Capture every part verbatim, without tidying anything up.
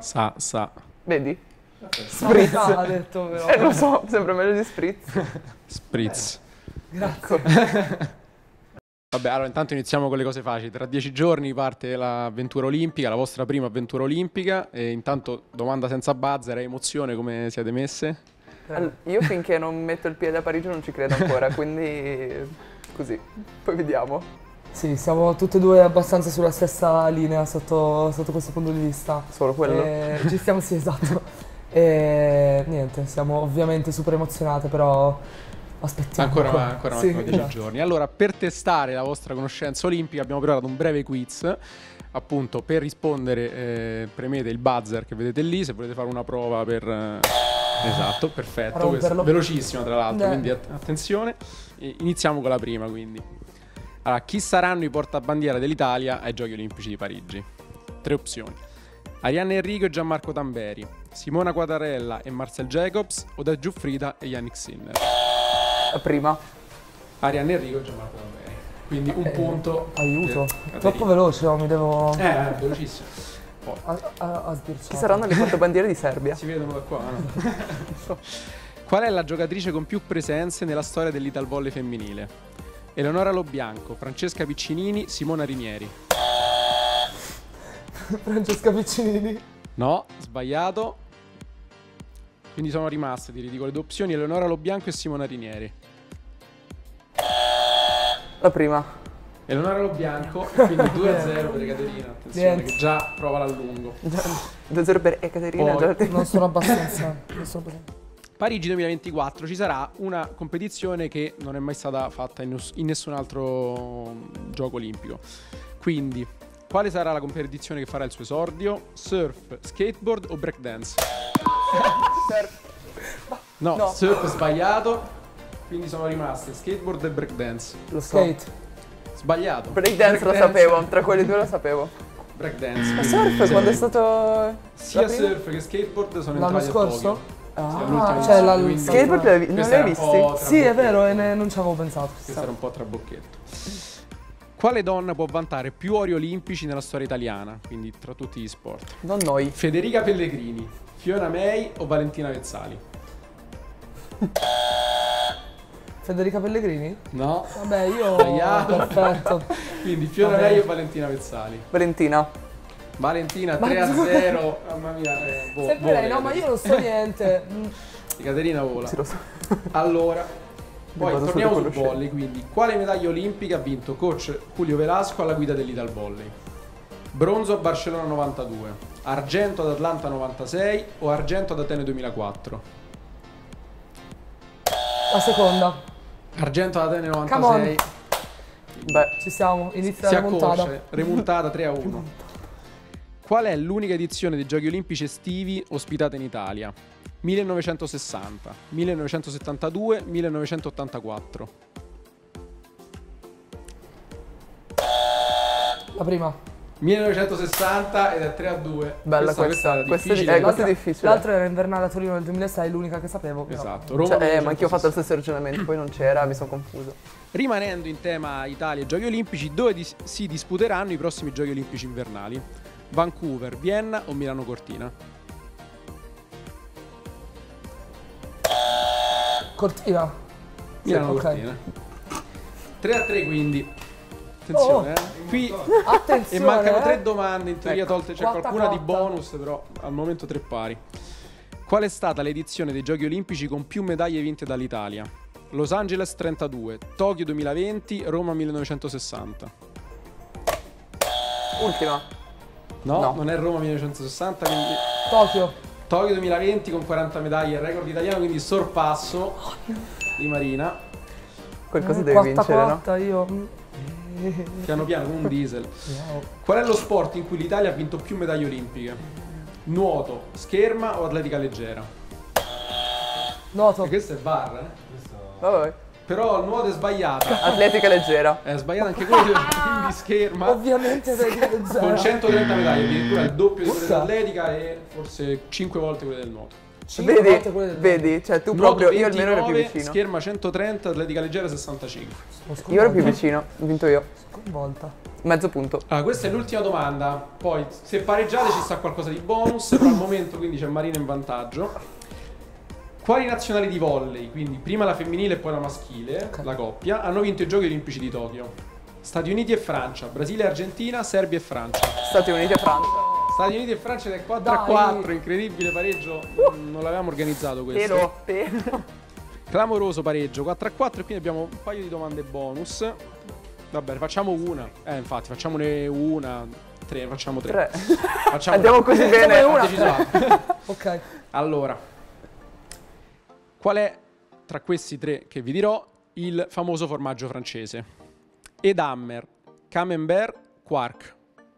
Sa, sa. Vedi? Spritz. Ha detto però. Eh, lo so, sembra meglio di spritz. Spritz. Grazie. Vabbè, allora intanto iniziamo con le cose facili. Tra dieci giorni parte l'avventura olimpica, la vostra prima avventura olimpica. E intanto, domanda senza buzzer, è emozione, come siete messe? All- io finché non metto il piede a Parigi non ci credo ancora, quindi così, poi vediamo. Sì, siamo tutte e due abbastanza sulla stessa linea sotto, sotto questo punto di vista. Solo quello? E ci stiamo, sì, esatto. E niente, siamo ovviamente super emozionate, però aspettiamo. Ancora, ma, ancora sì, mancano dieci esatto. giorni. Allora, per testare la vostra conoscenza olimpica abbiamo preparato un breve quiz. Appunto, per rispondere eh, premete il buzzer che vedete lì, se volete fare una prova per... Eh, esatto, perfetto, questo, velocissima tra l'altro, quindi att- attenzione. E iniziamo con la prima, quindi. Allora, chi saranno i portabandiera dell'Italia ai Giochi Olimpici di Parigi? Tre opzioni. Arianna Enrico e Gianmarco Tamberi, Simona Quadarella e Marcel Jacobs, Oded Giuffrida e Yannick Sinner. La prima. Arianna Enrico e Gianmarco Tamberi. Quindi un Eh, aiuto. Aiuto. Troppo veloce, no? Mi devo... Eh, è velocissimo. Poi. A, a, a sbirciare. Ci saranno le portabandiere di Serbia. Si vedono da qua, no? Qual è la giocatrice con più presenze nella storia dell'Ital Volley femminile? Eleonora Lobianco, Francesca Piccinini, Simona Rinieri. Francesca Piccinini. No, sbagliato. Quindi sono rimaste, ti ridico le due opzioni, Eleonora Lobianco e Simona Rinieri. La prima. Eleonora Lobianco, quindi due a zero per Caterina, attenzione Niente. che già prova l'allungo. due a zero per Ekaterina. Poi- Già... Non sono abbastanza. Non sono abbastanza. Parigi duemilaventiquattro ci sarà una competizione che non è mai stata fatta in, ness- in nessun altro gioco olimpico. Quindi, quale sarà la competizione che farà il suo esordio? Surf, skateboard o breakdance? No, No. surf sbagliato. Quindi sono rimaste skateboard e breakdance. Lo skate. Sbagliato. Breakdance lo sapevo, tra quelli due lo sapevo. Breakdance. Ma quindi surf zero. quando è stato... Sia la prima? surf che skateboard sono L'anno entrati a scorso? Tokyo. Ah, Sì, l'ultima cioè la- edizione, quindi Skateboard l'avevi- non questa l'avevi era un po' visti? tra Sì, è bocchetto. vero, e ne- non ci avevo pensato. Questo era un po' trabocchetto. Quale donna può vantare più ori olimpici nella storia italiana? Quindi tra tutti gli sport. Non noi. Federica Pellegrini, Fiona May o Valentina Vezzali? Federica Pellegrini? No. Vabbè, io... Sbagliato. Perfetto. Quindi Fiona Vabbè. May o Valentina Vezzali? Valentina. Valentina tre a zero. Mamma mia. Eh, vo- Sempre lei, vola, no, ma io non so niente. Mm. Caterina vola. Sì, lo so. Allora, poi vado torniamo sulle sul conoscenze. volley, quindi quale medaglia olimpica ha vinto coach Julio Velasco alla guida dell'Ital Volley? Bronzo a Barcellona novantadue, argento ad Atlanta novantasei o argento ad Atene duemilaquattro? La seconda. Argento ad Atene Come novantasei. Beh, Ci siamo, inizia Si la remontata. accorce, remontata tre a uno. Qual è l'unica edizione dei Giochi Olimpici estivi ospitata in Italia? millenovecentosessanta, millenovecentosettantadue, millenovecentottantaquattro. La prima. millenovecentosessanta ed è tre a due. bella questa. questa era Questa è, difficile. eh, questa è difficile. L'altra era invernale a Torino nel duemilasei, l'unica che sapevo. però. Esatto, Roma Cioè, eh, ma anch'io ho fatto lo millenovecentosessanta. stesso ragionamento, poi non c'era, mi sono confuso. Rimanendo in tema Italia e Giochi Olimpici, dove dis- si disputeranno i prossimi Giochi Olimpici invernali? Vancouver, Vienna o Milano Cortina? Cortina. Milano ok. Cortina. tre a tre quindi. Attenzione, eh. Qui Attenzione. e mancano eh. tre domande, in teoria Ecco. tolte c'è Quatta, qualcuna di quatta. bonus, però al momento tre pari. Qual è stata l'edizione dei Giochi Olimpici con più medaglie vinte dall'Italia? Los Angeles trentadue, Tokyo duemilaventi, Roma millenovecentosessanta. Ultima. No, No. non è Roma millenovecentosessanta, quindi Tokyo. Tokyo duemilaventi con quaranta medaglie, record italiano, quindi sorpasso di Marina. Qualcosa Eh, devi quatta, vincere, no? quatta, io. mm. Piano piano come un diesel. Wow. Qual è lo sport in cui l'Italia ha vinto più medaglie olimpiche? Nuoto, scherma o atletica leggera? Noto. E questo è barra, eh? Vabbè. Però il nuoto è sbagliata. Atletica leggera. È sbagliata anche quello, quindi scherma. Ovviamente sei di Con centotrenta medaglie, addirittura il doppio di quelle Urca. dell'atletica e forse cinque volte quelle del nuoto. cinque Vedi, volte quelle del vedi, cioè tu Nuoto proprio, io almeno ero più ventinove, vicino. scherma centotrenta, atletica leggera sessantacinque. Sono Io ero più sconvolta. vicino, ho vinto io. Sconvolta. Mezzo punto. Allora, questa è l'ultima domanda. Poi, se pareggiate, ci sta qualcosa di bonus. Però al momento, quindi, c'è Marina in vantaggio. Quali nazionali di volley, quindi prima la femminile e poi la maschile, Ok. la coppia, hanno vinto i Giochi Olimpici di Tokyo? Stati Uniti e Francia, Brasile e Argentina, Serbia e Francia. Stati Uniti e Francia. Stati Uniti e Francia ed è quattro a Dai. quattro, incredibile pareggio. Mm, Non l'avevamo organizzato questo. Pelo, pelo. Clamoroso pareggio, quattro a quattro e quindi abbiamo un paio di domande bonus. Va bene, facciamo una. Eh, infatti, facciamone una, tre, facciamo tre. Tre. Facciamo Andiamo tre. così Facciamo bene. una. Ha deciso Aldo. Ok. Allora, qual è tra questi tre che vi dirò il famoso formaggio francese? Edammer, Camembert, Quark.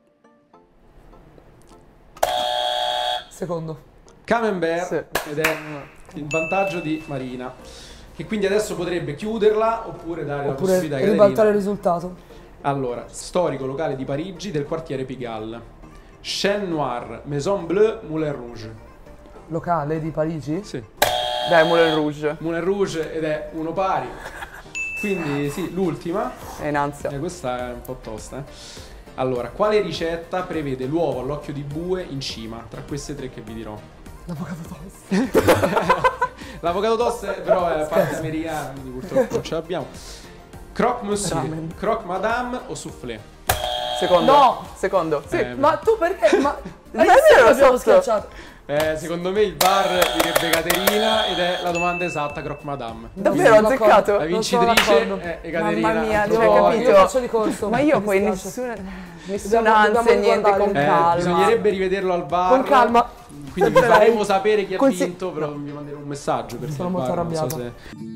Secondo. Camembert Sì. ed è il vantaggio di Marina, che quindi adesso potrebbe chiuderla oppure dare la Oppure possibilità ai ribaltare il Caterina. risultato. Allora, storico locale di Parigi del quartiere Pigalle. Chêne Noir, Maison Bleue, Moulin Rouge. Locale di Parigi? Sì. Dai, Moulin Rouge. Moulin Rouge ed è uno pari. Quindi sì, l'ultima. È in ansia. Eh, questa è un po' tosta. eh. Allora, quale ricetta prevede l'uovo all'occhio di bue in cima? Tra queste tre che vi dirò. L'avvocato tosto. L'avocado toast è- però è parte americana, quindi purtroppo non ce l'abbiamo. Croque monsieur, Ramen. croque madame o soufflé? Secondo. No. Secondo. Sì. Eh, Ma tu perché? Ma Non è Hai visto vero, che abbiamo sotto. schiacciato? Eh, secondo me il bar direbbe Caterina ed è la domanda esatta, croque madame. Davvero, ho Sono azzeccato? La Non vincitrice sono d'accordo. è Caterina. Mamma mia, Antropoidi. cioè, Io capito? faccio di corso. Ma io mi poi dispiace. nessuna, nessuna Dobbiamo- ansia, dobbiamo niente, con riguardare. Eh, calma. bisognerebbe rivederlo al bar. Con calma. Quindi vi Senza faremo lei. sapere chi ha Consi- vinto, però vi manderò un messaggio perché Sono al molto bar non so arrabbiato. se...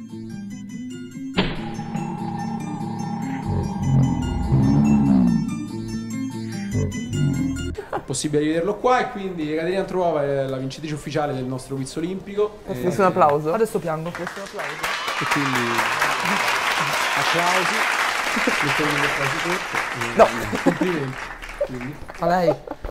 È possibile rivederlo qua e quindi Caterina Antropova è la vincitrice ufficiale del nostro quiz olimpico. E, Nessun applauso. Adesso piango. Nessun applauso. e quindi applausi. Mettendo gli applausi sotto. No. Complimenti. Quindi. A lei.